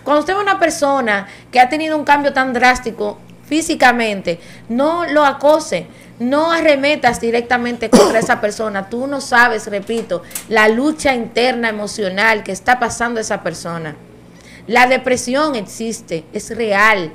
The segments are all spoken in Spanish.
Cuando usted ve a una persona que ha tenido un cambio tan drástico físicamente, no lo acose, no arremetas directamente contra esa persona. Tú no sabes, repito, la lucha interna emocional que está pasando esa persona. La depresión existe, es real.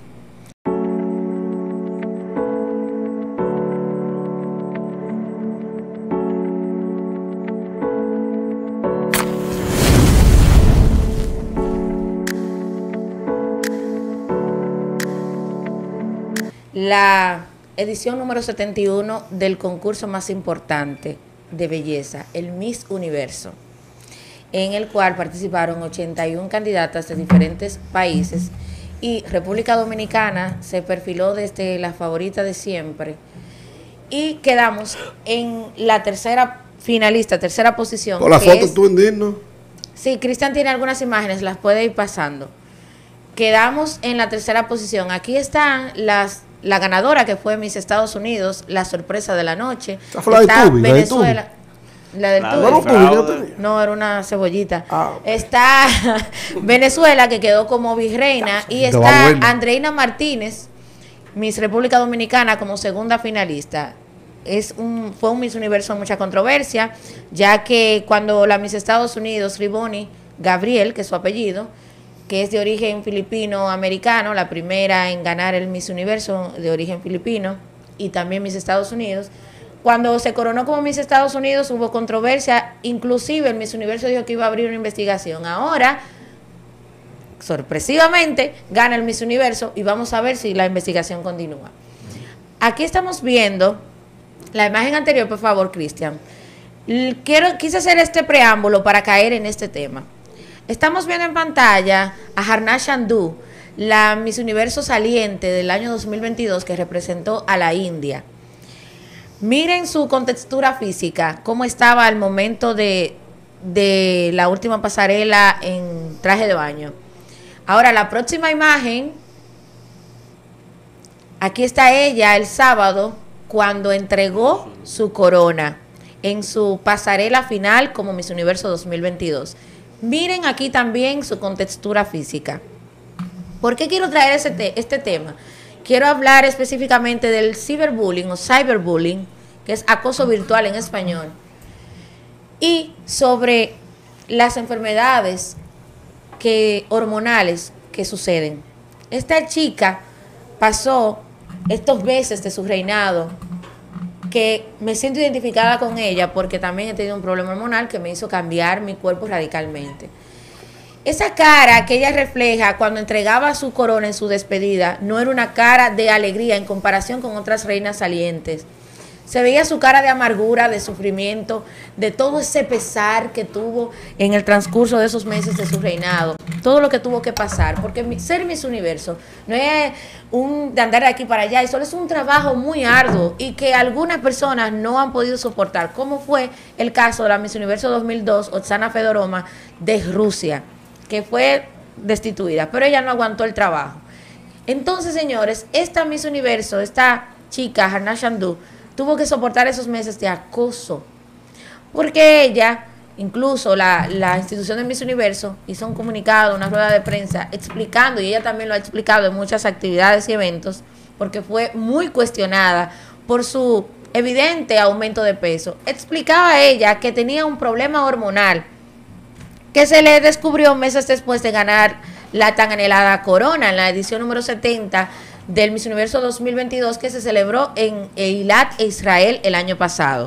La edición número 71 del concurso más importante de belleza, el Miss Universo, en el cual participaron 81 candidatas de diferentes países y República Dominicana se perfiló desde la favorita de siempre y quedamos en la tercera finalista, tercera posición. ¿Con la foto tú indigno? Sí, Cristian tiene algunas imágenes, las puede ir pasando. Quedamos en la tercera posición. Aquí están la ganadora que fue Miss Estados Unidos, la sorpresa de la noche. Está Venezuela. La del tubi. No, era una cebollita. Está Venezuela, que quedó como virreina, y está Andreina Martínez, Miss República Dominicana, como segunda finalista. Fue un Miss Universo de mucha controversia, ya que cuando la Miss Estados Unidos, Riboni Gabriel, que es su apellido, que es de origen filipino-americano, la primera en ganar el Miss Universo de origen filipino, y también Miss Estados Unidos. Cuando se coronó como Miss Estados Unidos hubo controversia, inclusive el Miss Universo dijo que iba a abrir una investigación. Ahora, sorpresivamente, gana el Miss Universo y vamos a ver si la investigación continúa. Aquí estamos viendo la imagen anterior, por favor, Cristian. Quise hacer este preámbulo para caer en este tema. Estamos viendo en pantalla a Harna Sandhu, la Miss Universo saliente del año 2022 que representó a la India. Miren su contextura física, cómo estaba al momento de la última pasarela en traje de baño. Ahora, la próxima imagen, aquí está ella el sábado cuando entregó su corona en su pasarela final como Miss Universo 2022. Miren aquí también su contextura física. ¿Por qué quiero traer este tema? Quiero hablar específicamente del ciberbullying o cyberbullying, que es acoso virtual en español, y sobre las enfermedades hormonales que suceden. Esta chica pasó estos meses de su reinado, que me siento identificada con ella porque también he tenido un problema hormonal que me hizo cambiar mi cuerpo radicalmente. Esa cara que ella refleja cuando entregaba su corona en su despedida no era una cara de alegría en comparación con otras reinas salientes. Se veía su cara de amargura, de sufrimiento, de todo ese pesar que tuvo en el transcurso de esos meses de su reinado. Todo lo que tuvo que pasar, porque ser Miss Universo no es de andar de aquí para allá, eso es un trabajo muy arduo y que algunas personas no han podido soportar, como fue el caso de la Miss Universo 2002, Oksana Fedorova, de Rusia, que fue destituida, pero ella no aguantó el trabajo. Entonces, señores, esta Miss Universo, esta chica, Harna Sandhu, tuvo que soportar esos meses de acoso, porque ella, incluso la institución de Miss Universo, hizo un comunicado, una rueda de prensa, explicando, y ella también lo ha explicado en muchas actividades y eventos, porque fue muy cuestionada por su evidente aumento de peso. Explicaba ella que tenía un problema hormonal, que se le descubrió meses después de ganar la tan anhelada corona en la edición número 70 del Miss Universo 2022 que se celebró en Eilat, Israel, el año pasado.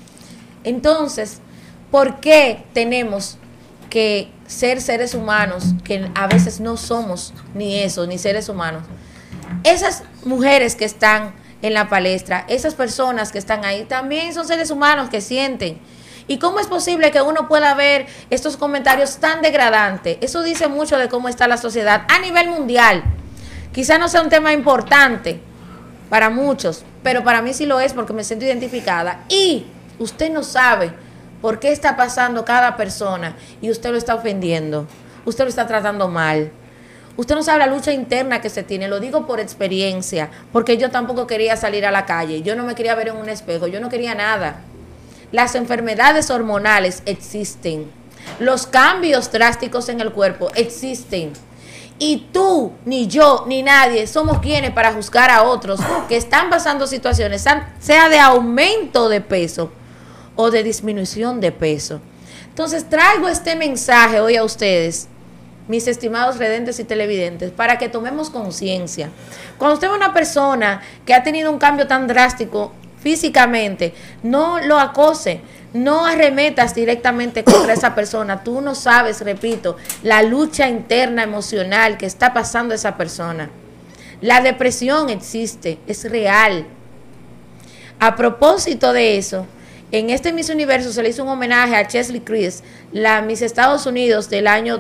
Entonces, ¿por qué tenemos que ser seres humanos que a veces no somos ni eso, ni seres humanos? Esas mujeres que están en la palestra, esas personas que están ahí, también son seres humanos que sienten. ¿Y cómo es posible que uno pueda ver estos comentarios tan degradantes? Eso dice mucho de cómo está la sociedad a nivel mundial. Quizá no sea un tema importante para muchos, pero para mí sí lo es porque me siento identificada. Y usted no sabe por qué está pasando cada persona y usted lo está ofendiendo, usted lo está tratando mal. Usted no sabe la lucha interna que se tiene, lo digo por experiencia, porque yo tampoco quería salir a la calle, yo no me quería ver en un espejo, yo no quería nada. Las enfermedades hormonales existen, los cambios drásticos en el cuerpo existen. Y tú, ni yo, ni nadie somos quienes para juzgar a otros que están pasando situaciones, sea de aumento de peso o de disminución de peso. Entonces traigo este mensaje hoy a ustedes, mis estimados redentes y televidentes, para que tomemos conciencia. Cuando usted ve una persona que ha tenido un cambio tan drástico físicamente, no lo acose, no arremetas directamente contra esa persona. Tú no sabes, repito, la lucha interna emocional que está pasando esa persona. La depresión existe, es real. A propósito de eso, en este Miss Universo se le hizo un homenaje a Cheslie Kryst, la Miss Estados Unidos del año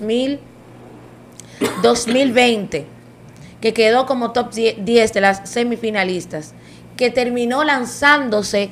2020, que quedó como top 10 de las semifinalistas, que terminó lanzándose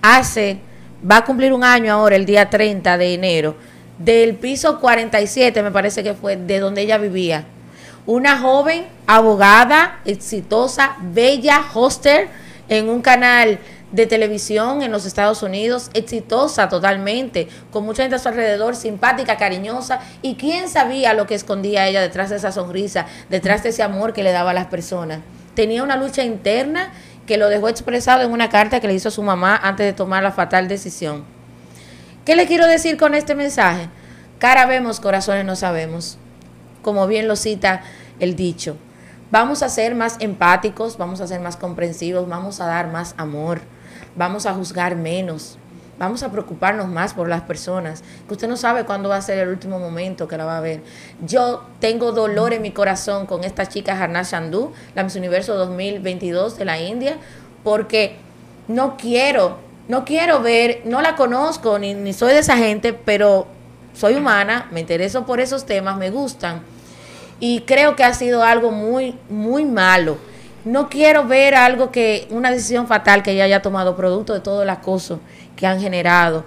va a cumplir un año ahora, el día 30 de enero, del piso 47, me parece que fue, de donde ella vivía. Una joven abogada, exitosa, bella, hoster en un canal de televisión en los Estados Unidos, exitosa totalmente, con mucha gente a su alrededor, simpática, cariñosa, y quién sabía lo que escondía ella detrás de esa sonrisa, detrás de ese amor que le daba a las personas. Tenía una lucha interna que lo dejó expresado en una carta que le hizo a su mamá antes de tomar la fatal decisión. ¿Qué le quiero decir con este mensaje? Cara vemos, corazones no sabemos, como bien lo cita el dicho. Vamos a ser más empáticos, vamos a ser más comprensivos, vamos a dar más amor, vamos a juzgar menos, vamos a preocuparnos más por las personas, que usted no sabe cuándo va a ser el último momento que la va a ver. Yo tengo dolor en mi corazón con esta chica Harnash Sandhu, la Miss Universo 2022 de la India, porque no quiero ver, no la conozco, ni soy de esa gente, pero soy humana, me intereso por esos temas, me gustan, y creo que ha sido algo muy, muy malo. No quiero ver una decisión fatal que ella haya tomado producto de todo el acoso que han generado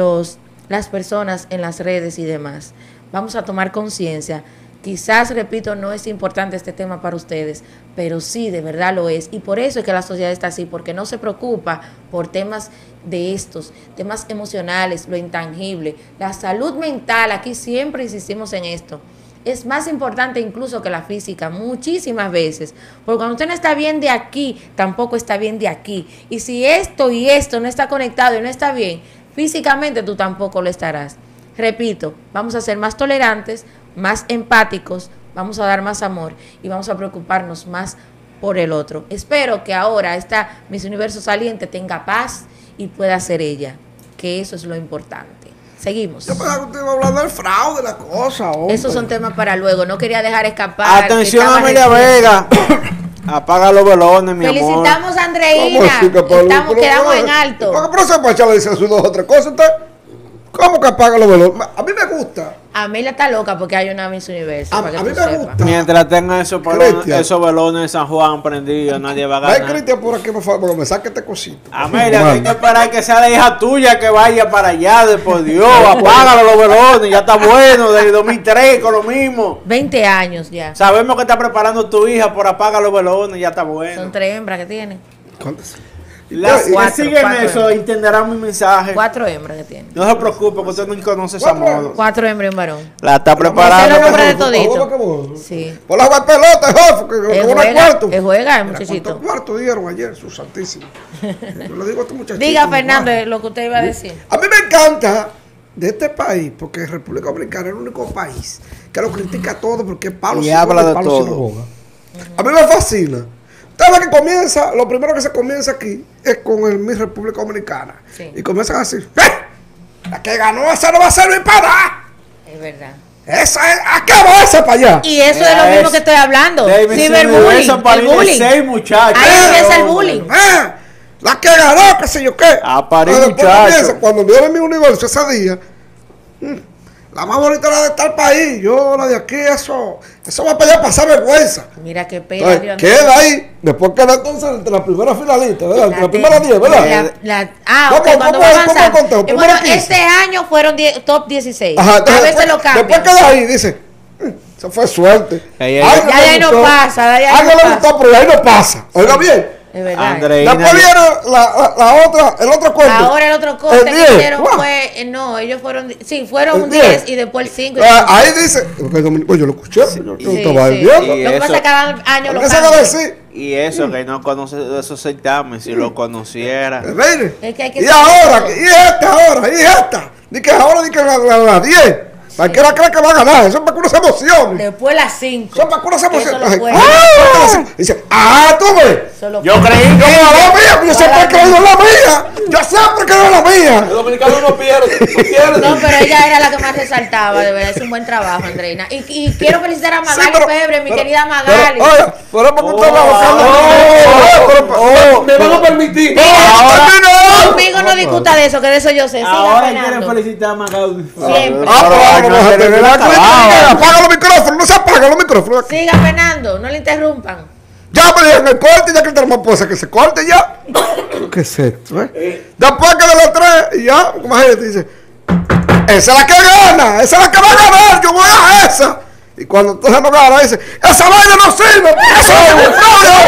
las personas en las redes y demás. Vamos a tomar conciencia. Quizás, repito, no es importante este tema para ustedes, pero sí, de verdad lo es. Y por eso es que la sociedad está así, porque no se preocupa por temas de estos, temas emocionales, lo intangible. La salud mental, aquí siempre insistimos en esto, es más importante incluso que la física, muchísimas veces. Porque cuando usted no está bien de aquí, tampoco está bien de aquí. Y si esto y esto no está conectado y no está bien, físicamente tú tampoco lo estarás. Repito, vamos a ser más tolerantes, más empáticos, vamos a dar más amor y vamos a preocuparnos más por el otro. Espero que ahora esta Miss Universo saliente tenga paz y pueda ser ella, que eso es lo importante. Seguimos. Yo pensaba que usted iba a hablar del fraude, de la cosa, hombre. Esos son temas para luego. No quería dejar escapar. Atención, Amelia Vega. Apaga los velones, mi amor. Felicitamos a Andreina. Quedamos en alto. ¿Por qué profesor Pacha le dice sus dos o tres cosas? Usted, ¿cómo que apaga los velones? A mí me gusta. Amelia está loca porque hay una Miss Universo. A mí me gusta. Mientras tengan esos velones de San Juan prendidos, nadie va a ganar. Hay Cristian por aquí, por favor, porque me saque este cosito. Amelia, hay que esperar que sea la hija tuya que vaya para allá, de por Dios. Apágalo los velones, ya está bueno, desde 2003 con lo mismo. 20 años ya. Sabemos que está preparando tu hija por apagar los velones, ya está bueno. Son 3 hembras que tiene. ¿Cuántas? Las que siguen eso entenderán mi mensaje. 4 hembras que tiene. No se preocupe, porque usted no conoce esa moda. 4 hembras y un varón. La está preparando. Ese es el nombre de todito. Sí. Por la jugar pelota, jefe, que cuarto. Juega, el muchachito. ¿Cuántos cuartos dieron ayer? Su santísimo. Yo le digo a este muchachito. Diga, Fernando, lo que usted iba a decir. A mí me encanta de este país, porque República Dominicana es el único país que lo critica todo porque es palo y habla de todo. A mí me fascina. Cada vez que comienza, lo primero que se comienza aquí es con el Miss República Dominicana. Sí. Y comienzan a decir, la que ganó esa no va a servir para nada. Es verdad. Esa es, ¿a qué va esa para allá? Y eso es lo mismo que estoy hablando. Ciberbullying. El bullying. 6 muchachos. Ahí empieza el bullying. La que ganó, qué sé yo qué. A parir muchachos. Cuando vieron mi universo ese día, la más bonita era de tal país. Yo, la de aquí, eso va a pelear pasar vergüenza. Mira qué pena. Entonces, queda ahí. Después queda entonces entre las primeras finalistas, ¿verdad? Entre las primeras 10, ¿verdad? Cuando va avanzando. Bueno, este año fueron top 16. Ajá, entonces, a veces lo cambian. Después queda ahí, dice, eso fue suerte. Ya ahí no pasa. Ay, no le gustó, pero ahí no pasa. Oiga bien. Es verdad. Andreina, Después viene el otro corte. Ahora el otro corte El que 10. hicieron fue, no, ellos fueron, sí, fueron El un 10. 10 y después el 5. Ahí dice, porque el dominico yo lo escuché, yo Sí, estaba sí. viendo. Y Lo que pasa eso- es que cada año lo ¿Qué se va a cambian. decir? Y eso que no conoce de esos certámenes, si lo conociera. Mire. Es que hay que Y saber ahora, todo. y esta. Di que ahora, di que la 10. Cualquiera cree que va a ganar. Eso es para que uno se emocione. Después las 5. Eso es para que uno se Eso emocione. lo Ay, puede. dice, tú ves. Yo creí Yo que voy a la mía, yo siempre he creído en la mía. Yo siempre creo en la mía. El dominicano no pierde, no pierde. No, pero ella era la que más resaltaba, de verdad, es un buen trabajo, Andreina. Y quiero felicitar a Magali Febre, mi querida Magali. Oye, pero es porque usted va buscando. Me van a permitir. Conmigo no discuta de eso, que de eso yo sé. Siga, ahora quiere Fernando. felicitar a Magali. Siempre. Vamos a tener la cuenta. Apaga los micrófonos, no se apagan los micrófonos. Siga, Fernando, no le interrumpan. Ya me dijeron el corte, ya que tenemos esposa que se corte ya. ¿Qué es esto? Después que de las 3, ya, imagínate, dice, esa es la que gana, esa es la que va a ganar, yo voy a esa. Y cuando entonces no gana, dice, esa vaina no sirve, eso es un fraude.